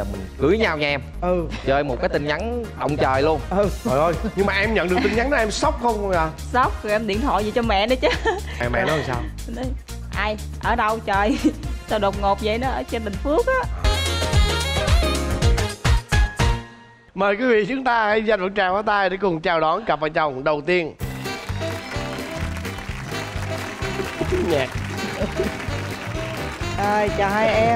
cho mình cưới nhau nha em. Chơi một cái tin nhắn động trời luôn. Trời ơi, nhưng mà em nhận được tin nhắn đó em sốc không à? Sốc rồi em điện thoại về cho mẹ nữa chứ. Mẹ nói làm sao? Nói, ai ở đâu trời sao đột ngột vậy, nó ở trên Bình Phước á. Mời quý vị chúng ta hãy dành một tràng pháo tay để cùng chào đón cặp vợ chồng đầu tiên. Nhạc. Chào hai em.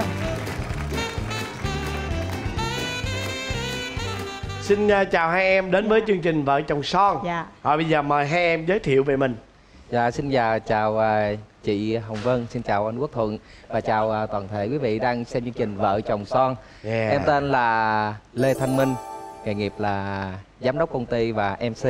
Xin chào hai em đến với chương trình Vợ Chồng Son. Dạ. Rồi bây giờ mời hai em giới thiệu về mình. Dạ, xin chào chị Hồng Vân, xin chào anh Quốc Thuận và chào toàn thể quý vị đang xem chương trình Vợ Chồng Son. Em tên là Lê Thanh Minh, nghề nghiệp là giám đốc công ty và MC.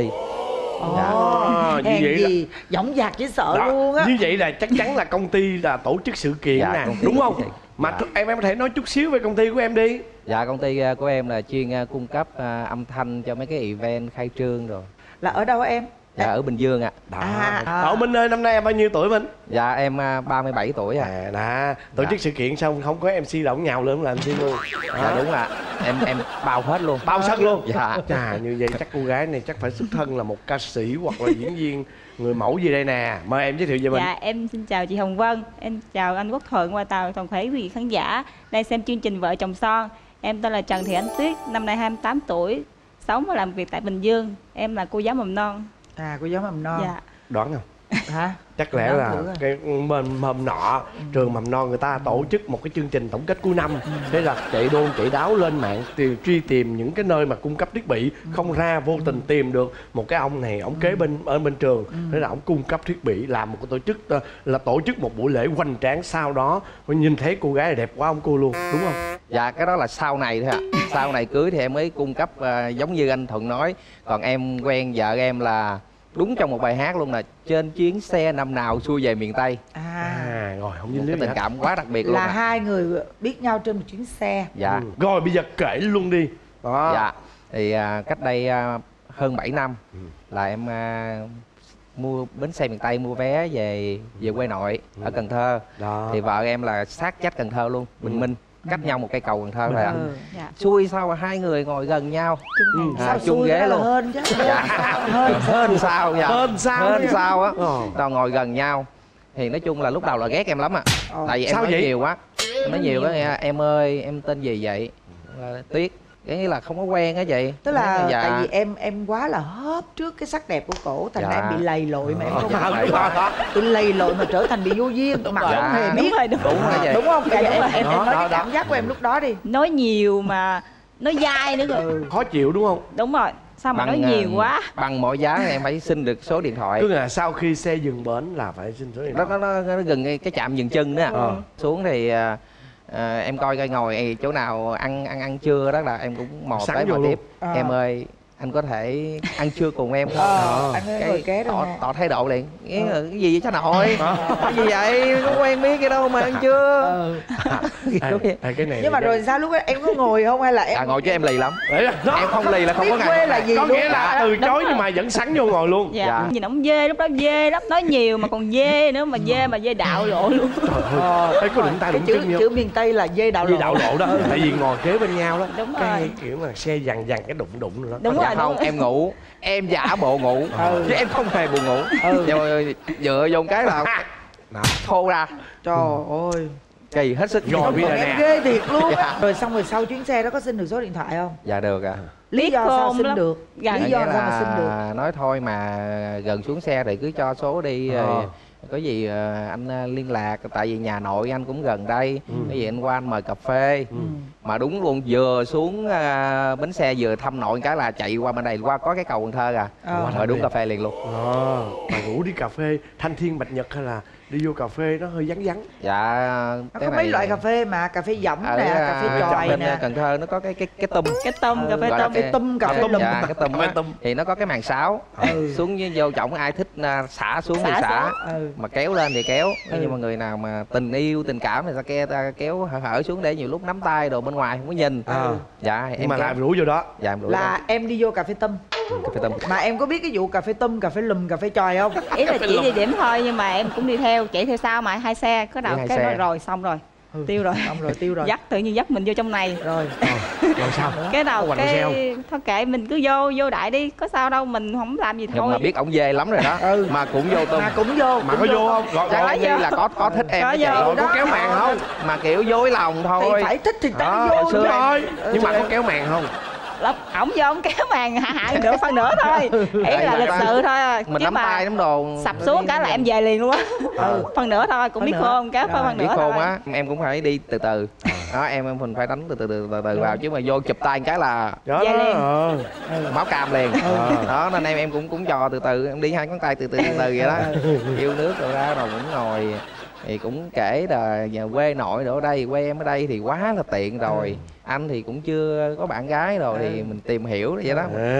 Hèn gì dõng dạc với sợ đó, luôn á. Như vậy là chắc chắn là công ty là tổ chức sự kiện nè, đúng không? Mà em có thể nói chút xíu về công ty của em đi. Dạ, công ty của em là chuyên cung cấp âm thanh cho mấy cái event khai trương rồi. Là ở đâu em? Dạ, ở Bình Dương ạ. Ở Minh ơi, năm nay em bao nhiêu tuổi Minh? Dạ, em 37 tuổi ạ. Tổ chức sự kiện xong không có MC lỏng nhào lên làm MC luôn. Dạ đúng ạ. Em bao hết luôn. Bao sân luôn. Dạ. Như vậy chắc cô gái này chắc phải xuất thân là một ca sĩ hoặc là diễn viên, người mẫu gì đây nè. Mời em giới thiệu về mình. Dạ, em xin chào chị Hồng Vân, em chào anh Quốc Thuận và toàn thể quý vị khán giả đang xem chương trình Vợ Chồng Son. Em tên là Trần Thị Ánh Tuyết, năm nay 28 tuổi, sống và làm việc tại Bình Dương. Em là cô giáo mầm non. Cô giáo mầm non. Dạ. Đoán không? Hả? Chắc lẽ là cái mầm nọ trường mầm non người ta tổ chức một cái chương trình tổng kết cuối năm, thế là chạy đôn chạy đáo lên mạng truy tìm những cái nơi mà cung cấp thiết bị không ra, vô tình tìm được một cái ông này, ông kế bên trường, thế là ông cung cấp thiết bị, làm một cái tổ chức một buổi lễ hoành tráng. Sau đó nhìn thấy cô gái này đẹp quá ông cô luôn, đúng không? Dạ, cái đó là sau này thôi ạ. Sau này cưới thì em mới cung cấp giống như anh Thuận nói. Còn em quen vợ em là đúng trong một bài hát luôn, là trên chuyến xe năm nào xuôi về miền Tây. Rồi không dính cái tình cảm quá đặc biệt luôn. Là hai người biết nhau trên một chuyến xe. Dạ. Rồi bây giờ kể luôn đi. Dạ. Thì cách đây hơn 7 năm là em mua bến xe miền Tây, mua vé về quê nội ở Cần Thơ. Thì vợ em là sát vách Cần Thơ luôn, Bình Minh, cách nhau một cây cầu Cần Thơ thôi ạ. Xui sao mà hai người ngồi gần nhau. Sao chung ghế luôn. Hên chứ. Hên sao dạ. Hên sao á. Tao ngồi gần nhau. Thì nói chung là lúc đầu là ghét em lắm ạ. Tại vì em nói nhiều quá. Em nói nhiều quá, em ơi em tên gì vậy? Tuyết. Cái nghĩa là không có quen á chị. Tức là tại vì em quá là hớp trước cái sắc đẹp của cổ, thành ra em bị lầy lội mà em không tôi lầy lội mà trở thành bị vô duyên mà không hề biết. Đúng không? Em nói cái cảm giác của em lúc đó đi. Nói nhiều mà nói dai nữa rồi. Khó chịu đúng không? Đúng rồi. Sao mà nói nhiều quá. Bằng mọi giá em phải xin được số điện thoại. Tức là sau khi xe dừng bến là phải xin số điện thoại. Nó gần cái trạm dừng chân đó. Xuống thì em coi coi ngồi chỗ nào ăn trưa đó là em cũng mò tới mò tiếp. Em ơi anh có thể ăn trưa cùng em không? Cái tỏ thái độ liền. Cái gì vậy cháu nội? Cái gì vậy? Có quen biết cái đâu mà ăn trưa. Cái này nhưng mà rồi sao lúc đó em có ngồi không hay là em ngồi chứ em lì lắm. Em không lì là không có ngày. Là gì có luôn? Nghĩa là từ chối nhưng mà vẫn sắn vô ngồi luôn. Dạ. Nhìn ổng dê, lúc đó dê lắm, nói nhiều mà còn dê nữa, mà dê đạo lộ luôn. Thấy có đụng tay đụng chân vô. Chữ miền Tây là dê đạo lộ. Dê đạo lộ đó. Tại vì ngồi kế bên nhau đó. Đúng cái rồi. kiểu mà xe dằn cái đụng rồi đó. Đúng rồi. Không, em ngủ, em giả bộ ngủ chứ em không hề buồn ngủ. Rồi dựa vô cái là thô ra. Trời ơi, kỳ hết sức. Rồi bây giờ em ghê thiệt luôn á. Rồi xong rồi sau chuyến xe đó có xin được số điện thoại không? Dạ được ạ. Lý do sao xin được? Lý do sao mà xin được? Nói thôi mà gần xuống xe thì cứ cho số đi. Có gì anh liên lạc, tại vì nhà nội anh cũng gần đây. Cái gì anh qua anh mời cà phê. Mà đúng luôn, vừa xuống bến xe vừa thăm nội cái là chạy qua bên đây, qua có cái cầu Cần Thơ mời đúng cà phê liền luôn. Mà ngủ đi cà phê Thanh Thiên Bạch Nhật hay là đi vô cà phê nó hơi vắng? Dạ nó có mấy loại cà phê mà cà phê dỏng nè, cà phê chòi bên nè. Cần Thơ nó có cái tùm, cà phê tùm, cà phê tùm. Dạ, cái tùm thì nó có cái màn sáo xuống với vô trọng, ai thích xả xuống thì xả, mà kéo lên thì kéo. Nhưng mà người nào mà tình yêu tình cảm thì ta kéo hở xuống để nhiều lúc nắm tay đồ bên ngoài không có nhìn. Dạ em mà lại rủ vô đó. Dạ em rủ là em đi vô cà phê tùm. Cà phê tùm. Mà em có biết cái vụ cà phê tùm, cà phê lùm, cà phê chòi không? Ý là chỉ địa điểm thôi nhưng mà em cũng đi theo, chạy theo sau mà hai xe có đầu cái nói rồi xong rồi. Tiêu rồi. Xong rồi tiêu rồi. Dắt tự nhiên dắt mình vô trong này. Rồi. Rồi sao? Cái đầu Có cái thôi kệ mình cứ vô đại đi, có sao đâu, mình không làm gì thôi. Nhưng mà biết ổng về lắm rồi đó. Mà cũng vô tung. Mà cũng vô. Mà có vô không? Chắc như là có thích em có vậy. vô Có kéo màn không? Mà kiểu dối lòng thôi. Thì phải thích thì ta vô xưa rồi. Nhưng mà có kéo màn không? Ổng vô ổng kéo màn hạ được phân nửa thôi. Ý là lịch sự thôi. Mình nắm tay nắm đồ. Sập xuống cái là em về liền luôn á. Phân nửa thôi, cũng biết khôn kéo phân nửa thôi. Biết khôn á, em cũng phải đi từ từ. Đó, em mình phải đánh từ từ vào, chứ mà vô chụp tay cái là về liền. máu cam liền. Đó nên em cũng trò từ từ, em đi hai ngón tay từ từ vậy đó. Yêu nước rồi ra rồi cũng ngồi thì cũng kể là nhà quê nội ở đây, quê em ở đây thì quá là tiện rồi. Anh thì cũng chưa có bạn gái rồi thì mình tìm hiểu vậy đó.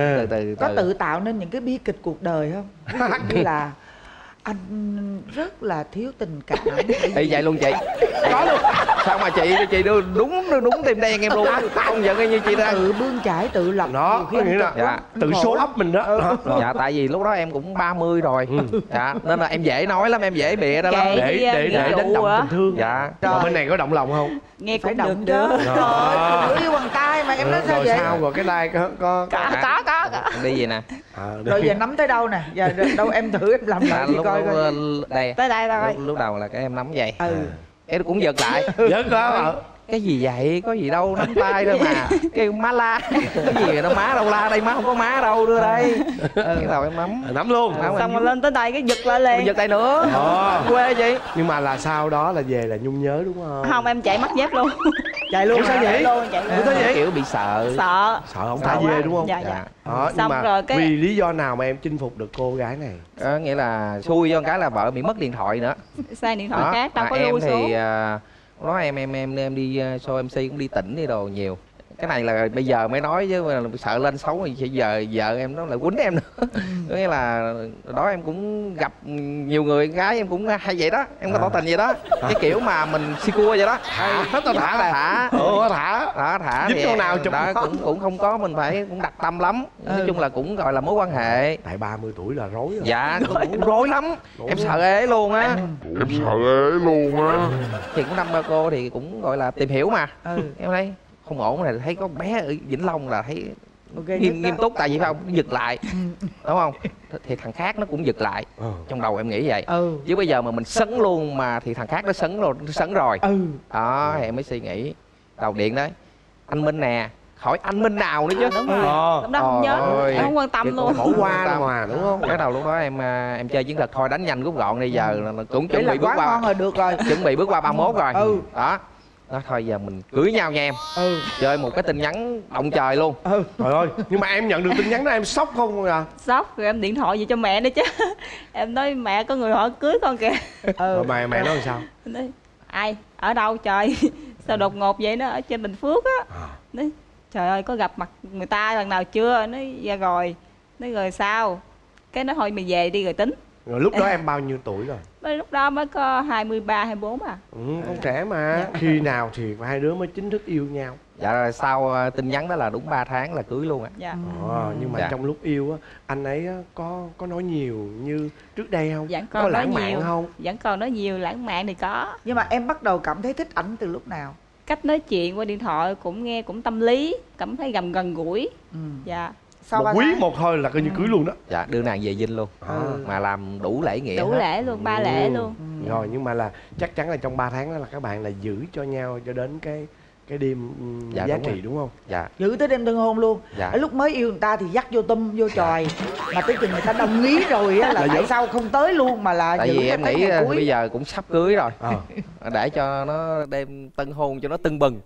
Từ có tự tạo nên những cái bi kịch cuộc đời không? Như là anh rất là thiếu tình cảm. Y vậy luôn chị. Có luôn. Sao mà chị đúng tim đen em luôn. Không giận như chị đó. Tự bươn chải tự lập đó, có nghĩa là tự số ấp mình đó. Dạ tại vì lúc đó em cũng 30 rồi. Dạ nên là em dễ nói lắm, em dễ bịa đó lắm. Để đánh động tình thương. Dạ. Còn bên này có động lòng không? Nghe phải cũng động được. Rồi yêu bằng tay mà em nói sao vậy? Rồi sao rồi cái like có Em đi gì nè. Rồi giờ nắm tới đâu nè? Giờ đâu em thử em làm lại lúc coi coi. đây. Tới đây thôi. Lúc đầu là cái em nắm vậy. Em cũng giật lại. Giật quá. Cái gì vậy, có gì đâu, nắm tay thôi mà. Kêu má la. Cái gì đâu má đâu la, đây má không có má đâu, đưa đây. Cái đầu em nắm luôn. Xong rồi lên tới đây cái giật lại liền. Giật tay nữa. Quê chị. Nhưng mà là sau đó là về là nhung nhớ đúng không? Không, em chạy mất dép luôn. Chạy luôn sao vậy? Sao vậy? Kiểu bị sợ. Sợ không thả về đúng không? Dạ. Đó, nhưng mà rồi cái... vì lý do nào mà em chinh phục được cô gái này? Nghĩa là xui cho cái là vợ bị mất điện thoại nữa. Sai điện thoại khác, đâu có lưu số. Em thì đó em đi show MC cũng đi tỉnh đi đồ nhiều. Cái này là bây giờ mới nói chứ sợ lên xấu thì giờ vợ em nó lại quýnh em nữa. Nghĩa là đó em cũng gặp nhiều người gái em cũng hay vậy đó, em có tỏ tình vậy đó. Cái kiểu mà mình si cua vậy đó. Thả giúp con nào chụp đó cũng không có, mình phải cũng đặt tâm lắm. Nói chung là cũng gọi là mối quan hệ. Tại 30 tuổi là rối rồi. Dạ cũng rối lắm. Em sợ ế luôn á. Thì cũng năm ba cô thì cũng gọi là tìm hiểu mà. Em thấy không ổn này, thấy có bé ở Vĩnh Long là thấy nghiêm túc, tại vì không giật lại đúng không, thì thằng khác nó cũng giật lại. Trong đầu em nghĩ vậy. Chứ bây giờ mà mình sấn luôn mà thì thằng khác nó sấn rồi. Đó thì em mới suy nghĩ đầu điện đấy, anh Minh nè, hỏi anh Minh nào nữa chứ. Đúng rồi. Lúc đó không nhớ, em không quan tâm luôn. Bỏ qua mà đúng không? Cái đầu lúc đó em chơi chiến thuật thôi, đánh nhanh rút gọn, bây giờ là cũng chuẩn bị bước qua rồi, được rồi, chuẩn bị bước qua 31 rồi. Đó thôi giờ mình cưới nhau nha em. Chơi một cái tin nhắn động trời luôn. Trời ơi, nhưng mà em nhận được tin nhắn đó em sốc không à? Sốc, rồi em điện thoại về cho mẹ nữa chứ. Em nói mẹ có người hỏi cưới con kìa. Rồi mẹ nói làm sao? Nói, ai ở đâu trời, sao đột ngột vậy, nó ở trên Bình Phước á. Nói trời ơi có gặp mặt người ta lần nào chưa, nói dạ rồi. Nói rồi sao, cái nói thôi mày về đi rồi tính. Rồi lúc đó em bao nhiêu tuổi rồi? Lúc đó mới có 23, 24 à. Con trẻ mà. Khi nào thì hai đứa mới chính thức yêu nhau? Dạ rồi sau tin nhắn đó là đúng 3 tháng là cưới luôn ạ. Nhưng mà trong lúc yêu á, anh ấy có nói nhiều như trước đây không? Vẫn có lãng mạn không? Vẫn còn nói nhiều, lãng mạn thì có. Nhưng mà em bắt đầu cảm thấy thích ảnh từ lúc nào? Cách nói chuyện qua điện thoại cũng nghe cũng tâm lý, cảm thấy gần gũi. Dạ. Sau một quý một thôi là coi như cưới luôn đó. Dạ đưa nàng về Vinh luôn. Mà làm đủ lễ nghĩa. Đủ lễ luôn, 3 lễ luôn. Rồi nhưng mà là chắc chắn là trong 3 tháng đó là các bạn là giữ cho nhau cho đến cái đêm giá trị đúng không? Dạ. Giữ tới đêm tân hôn luôn. Ở lúc mới yêu người ta thì dắt vô vô chòi. Mà tới chừng người ta đồng ý rồi á là tại sao không tới luôn mà là tại vì em nghĩ bây giờ cũng sắp cưới rồi. Để cho nó đêm tân hôn cho nó tưng bừng.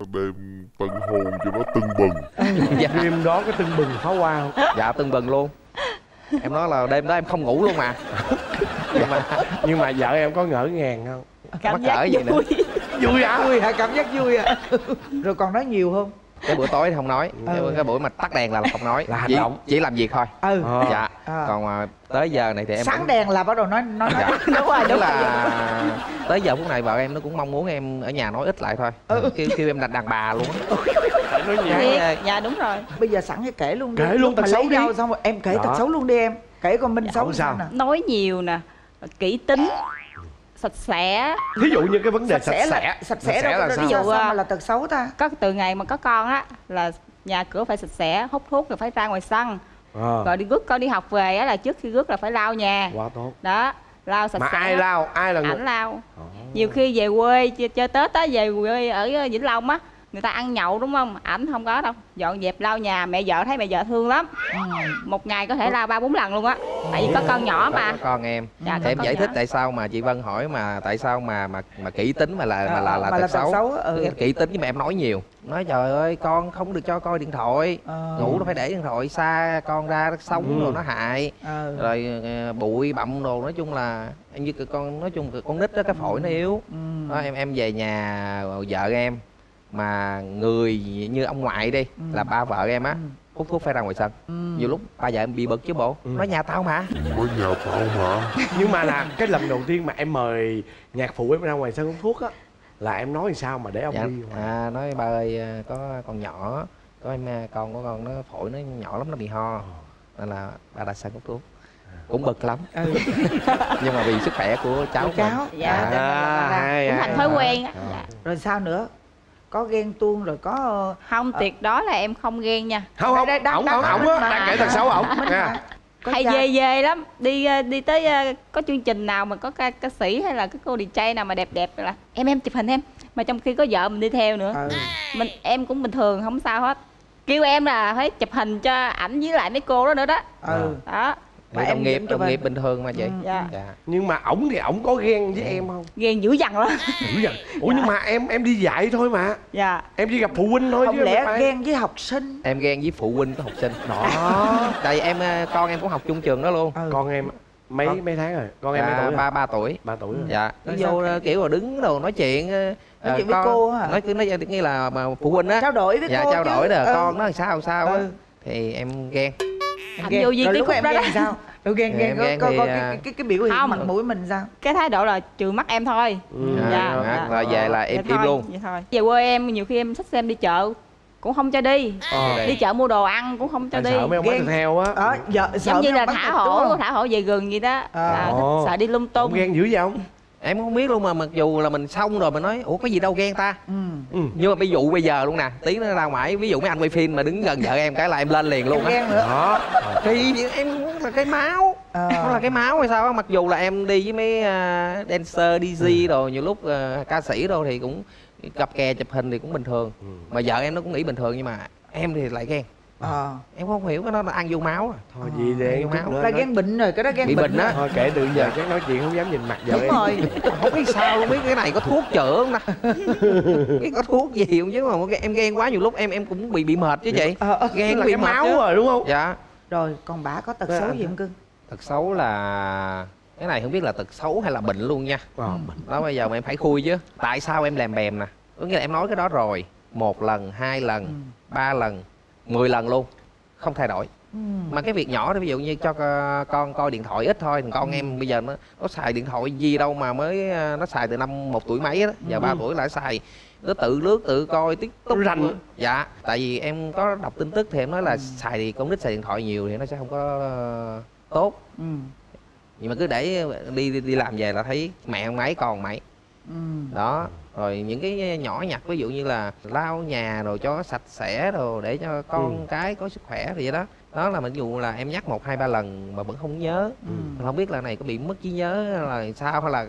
Đêm đó có tưng bừng pháo hoa không? Dạ tưng bừng luôn. Em nói là đêm đó em không ngủ luôn mà. Nhưng mà vợ em có ngỡ ngàng không? Cảm giác vui. Vui hả? Vui hả? Cảm giác vui à? Rồi còn nói nhiều không? Cái bữa tối thì không nói. Cái buổi mà tắt đèn là không nói. Là hành động. Chỉ làm việc thôi. Dạ. Còn mà tới giờ này thì em sáng đèn là bắt đầu nói. Dạ. Đúng rồi, đúng là tới giờ phút này vợ em nó cũng mong muốn em ở nhà nói ít lại thôi. Kêu em đặt đàn bà luôn á. Dạ đúng rồi. Bây giờ sẵn hay kể luôn đi. Kể luôn tật xấu đi. Xong rồi em kể tật xấu luôn đi em. Kể con Minh xấu sao nè. Nói nhiều nè, kỹ tính, sạch sẽ. Thí dụ như cái vấn đề sạch sẽ đâu là ví dụ sao mà là tật xấu ta? Có từ ngày mà có con á là nhà cửa phải sạch sẽ, hút thuốc rồi phải ra ngoài sân. Rồi đi rước con đi học về á là trước khi rước là phải lau nhà. Quá tốt. Đó, lau sạch mà sẽ. Mà ai lau? Ai là người? Ảnh lau. Nhiều khi về quê chơi Tết á, về quê ở Vĩnh Long á, người ta ăn nhậu đúng không? Ảnh không có đâu. Dọn dẹp lau nhà, mẹ vợ thấy mẹ vợ thương lắm. Một ngày có thể lau 3-4 lần luôn á. Tại vì có con nhỏ mà. Có con em. Dạ, Thì em giải thích tại sao mà chị Vân hỏi mà tại sao mà kỹ tính mà là tật xấu. Kỹ tính nhưng mà em nói nhiều. Nói trời ơi con không được cho coi điện thoại. Ngủ nó phải để điện thoại xa con ra, nó sống rồi nó hại. Rồi bụi bặm đồ, nói chung là em như con, nói chung con nít đó cái phổi nó yếu. Đó, em về nhà vợ em mà người như ông ngoại đi là ba vợ em á hút thuốc phải ra ngoài sân. Nhiều lúc ba vợ em bị bực chứ bộ. Nói nhà tao mà. Nhưng mà là cái lần đầu tiên mà em mời nhạc phụ em ra ngoài sân hút thuốc á là em nói sao mà để ông đi? Nói ba ơi có con nhỏ, có em con của con nó phổi nó nhỏ lắm, nó bị ho nên là ba ra sân hút thuốc. Cũng bực lắm. Nhưng mà vì sức khỏe của cháu. Cũng thành thói quen á. Rồi sao nữa? Có ghen tuông rồi có không? Tuyệt đó là em không ghen nha. Không ổng á đang kể tật xấu ổng nha. Hay dê lắm, đi tới có chương trình nào mà có ca sĩ hay là cái cô DJ nào mà đẹp đẹp là em chụp hình em, mà trong khi có vợ mình đi theo nữa. Em cũng bình thường không sao hết, kêu em là phải chụp hình cho ảnh với lại mấy cô đó nữa đó. Đó mà đồng nghiệp bình thường mà chị. Nhưng mà ổng thì ổng có ghen với em không? Ghen dữ dằn lắm. Dữ dằn. Ủa nhưng mà em đi dạy thôi mà. Em chỉ gặp phụ huynh thôi. Không lẽ ghen với học sinh? Em ghen với phụ huynh của học sinh đó. Tại vì con em cũng học chung trường đó luôn. Con em mấy tháng rồi? Con em mấy tuổi? 3 tuổi. 3 tuổi rồi. Dạ. Nó vô kiểu là đứng đồ nói chuyện với cô hả? Nói như là phụ huynh á. Trao đổi với cô. Trao đổi rồi con nó sao á. Thì em ghen. Anh vô gì tí khúc đó sao? Rồi ghen có cái biểu hiện mặt mũi mình sao? Cái thái độ là trừ mắt em thôi. Rồi về là em im luôn. Vậy thôi. Về quê em nhiều khi em xách xe em đi chợ cũng không cho đi. Đi chợ mua đồ ăn cũng không cho đi. Sợ mấy ông bắt theo á. Giống như là thả hổ về rừng gì đó. Sợ đi lung tung. Ghen dữ vậy không? Em không biết luôn mà mặc dù là mình xong rồi mình nói ủa có gì đâu ghen ta. Nhưng mà ví dụ bây giờ luôn nè, tí nó ra ngoài ví dụ mấy anh quay phim mà đứng gần vợ em cái là em lên liền luôn á. Đó. Thì em là cái máu. Nó là cái máu hay sao á, mặc dù là em đi với mấy dancer DJ rồi nhiều lúc ca sĩ đâu thì cũng cặp kè chụp hình thì cũng bình thường. Mà vợ em nó cũng nghĩ bình thường nhưng mà em thì lại ghen. Em không hiểu cái đó là ăn vô máu rồi. Thôi gì để là ghen bệnh rồi, cái đó ghen bệnh á. Thôi kể từ giờ chắc nói chuyện không dám nhìn mặt vợ em. Đúng rồi. Không biết sao luôn, biết cái này có thuốc chữa không ta? Cái có thuốc gì không chứ mà em ghen quá nhiều lúc em cũng bị mệt chứ chị. Ghen là cái máu rồi đúng không? Dạ. Rồi còn bả có tật xấu gì không cưng? Tật xấu là cái này không biết là tật xấu hay là bệnh luôn nha. Đó bây giờ mà em phải khui chứ. Tại sao em làm bèm nè? Có nghĩa là em nói cái đó rồi 1 lần, 2 lần, 3 lần, 10 lần luôn không thay đổi. Mà cái việc nhỏ đó ví dụ như cho con coi điện thoại ít thôi, thì con em bây giờ nó xài điện thoại gì đâu mà mới nó xài từ năm 1 tuổi mấy đó, giờ 3 tuổi lại xài, nó tự lướt tự coi TikTok rành. Dạ, tại vì em có đọc tin tức thì em nói là xài thì con nít xài điện thoại nhiều thì nó sẽ không có tốt. Nhưng mà cứ để đi làm về là thấy mẹ ông ấy con mày. Đó. Rồi những cái nhỏ nhặt ví dụ như là lau nhà rồi cho sạch sẽ rồi để cho con cái có sức khỏe thì vậy đó. Đó là mặc dù là em nhắc 1, 2, 3 lần mà vẫn không nhớ. Không biết là này có bị mất trí nhớ là sao hay là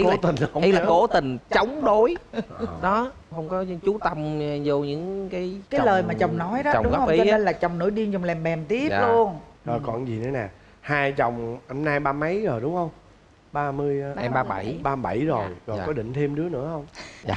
cố tình chống đối. Đó, không có chú tâm vô những cái lời mà chồng nói đó, đúng không? Cho nên là chồng nổi điên, chồng làm bèm tiếp luôn. Rồi còn gì nữa nè? Hai chồng năm nay 30 mấy rồi đúng không? 30. Em 37. 37 rồi. Rồi có định thêm đứa nữa không? Dạ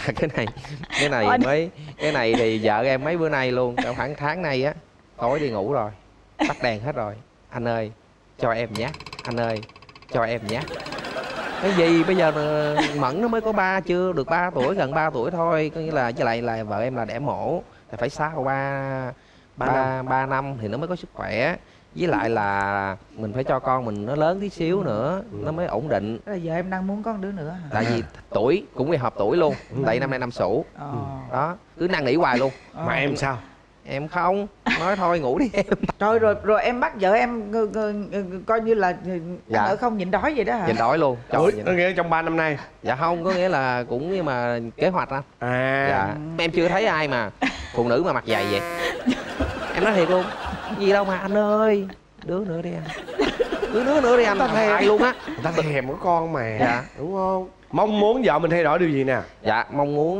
cái này thì vợ em mấy bữa nay luôn, khoảng tháng nay á, tối đi ngủ rồi tắt đèn hết rồi. Anh ơi cho em nhé, anh ơi cho em nhé. Cái gì bây giờ Mẫn nó mới có chưa được 3 tuổi, gần 3 tuổi thôi, có nghĩa là với lại là vợ em là đẻ mổ thì phải sau 3 năm thì nó mới có sức khỏe. Với lại là mình phải cho con mình nó lớn tí xíu nữa nó mới ổn định. Là giờ em đang muốn có đứa nữa hả? Tại vì tuổi cũng bị hợp tuổi luôn. Tại năm nay năm Sửu. Đó, cứ năn nỉ hoài luôn. Mà em sao? Em không, nói thôi ngủ đi em. Trời, rồi em bắt vợ em coi như là Dạ. ăn ở không nhịn đói vậy đó hả? Nhịn đói luôn. Ủa, Trời, có nghĩa trong 3 năm nay. dạ không, có nghĩa là cũng như mà kế hoạch anh. À. Dạ. Em chưa thấy ai mà phụ nữ mà mặc dày vậy. Em nói thiệt luôn. Gì đâu mà anh ơi. Đứa nữa đi anh. Đứa nữa đi anh. Ta thèm Ai luôn á. Người ta thèm có con mà. Dạ. Đúng không? Mong muốn vợ mình thay đổi điều gì nè? Dạ, mong muốn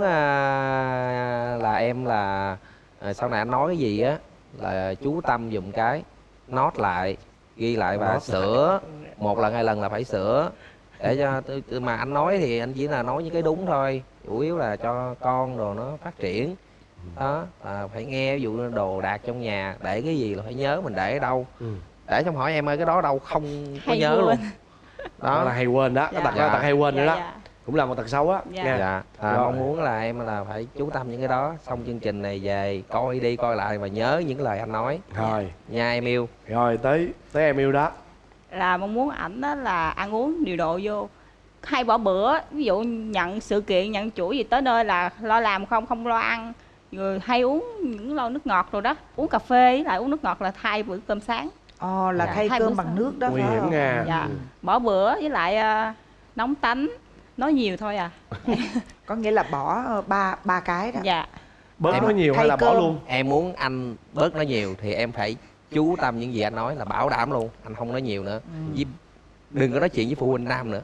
là em là sau này anh nói cái gì á là chú tâm dùng cái note lại, ghi lại và sửa. Một lần hai lần là phải sửa. Để cho mà anh nói thì anh chỉ là nói những cái đúng thôi. Chủ yếu là cho con đồ nó phát triển. Đó, phải nghe ví dụ như đồ đạc trong nhà, để cái gì là phải nhớ mình để ở đâu. Để xong hỏi em ơi cái đó đâu không có Hay nhớ quên. luôn. Đó là hay quên đó, Dạ. cái tật hay quên nữa đó. Dạ. Cũng là một tật xấu á. Dạ. Nha. Dạ, Rồi. mong muốn là em là phải chú tâm những cái đó. Xong chương trình này về coi đi coi lại và nhớ những lời anh nói Rồi. nha em yêu. Rồi tới em yêu đó. Là mong muốn ảnh đó là ăn uống điều độ vô, hay bỏ bữa, ví dụ nhận sự kiện nhận chuỗi gì tới nơi là lo làm không lo ăn, rồi hay uống những lon nước ngọt rồi đó, uống cà phê với lại uống nước ngọt là thay bữa cơm sáng. Là Dạ. thay Thay cơm bữa bằng sáng. nước đó Nguy phải hiểm không? nha. Dạ. Bỏ bữa với lại nóng tánh, nói nhiều thôi à. Có nghĩa là bỏ ba cái đó. Dạ. Bớt Em nói nhiều hay thay là bỏ cơm. luôn? Em muốn anh bớt nói nhiều thì em phải chú tâm những gì anh nói, là bảo đảm luôn anh không nói nhiều nữa. Đừng có nói chuyện với phụ huynh nam nữa.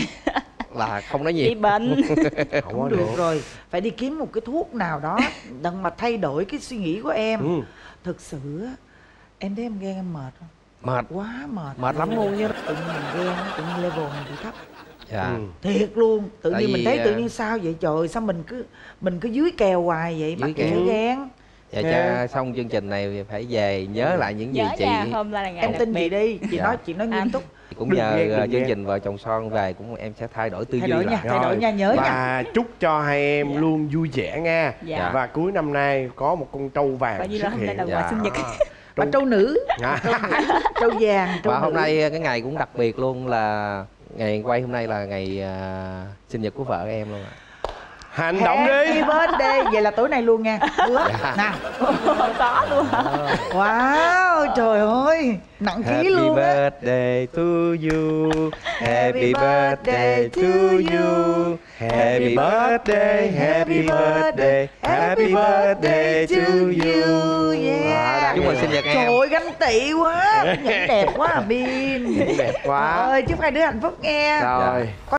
Là không nói Bị nhiều. bệnh. Không có Không được rồi, phải đi kiếm một cái thuốc nào đó đừng mà thay đổi cái suy nghĩ của em. Thực sự á, em thấy em ghen em mệt không? Mệt. Quá mệt. Mệt lắm luôn chứ. Tự nhiên mình ghen á, tự nhiên level mình bị thấp. Dạ. Thiệt luôn, tự Tại nhiên mình vì, thấy tự nhiên sao vậy trời, sao mình cứ dưới kèo hoài vậy, Dưới mặc kệ kèo. ghen. Dạ cho xong chương trình này phải về nhớ lại những gì Nhớ chị nha, hôm nay là ngày Em đặc tin biệt. chị đi, chị Dạ. nói nghiêm túc. cũng Đừng nhờ ghen, đừng chương ghen. trình Vợ Chồng Son về cũng em sẽ thay đổi tư Thay duy đổi lại. nha, thay đổi nha, nhớ nha. Và chúc cho hai em Dạ. luôn vui vẻ nha. Dạ. Và cuối năm nay có một con trâu vàng Coi như xuất là hôm nay hiện. là quà Dạ. sinh nhật. Và trâu nữ, À. trâu vàng, trâu Và hôm nữ. nay cái ngày cũng đặc biệt luôn, là ngày quay hôm nay là ngày sinh nhật của vợ em luôn ạ. Hành động Happy đi. birthday, vậy là tối nay luôn nha. Hứa. Dạ. Nào. Có luôn hả? Wow, trời ơi, nặng ký Happy luôn á. birthday to you. Happy birthday to you. Happy birthday, happy birthday, happy birthday to you. Yeah. Chúc mừng sinh nhật Trời em. ơi, ganh tị quá, nhẫn đẹp quá à Bin. Đẹp quá. Trời ơi, chúc hai đứa hạnh phúc nghe. Rồi.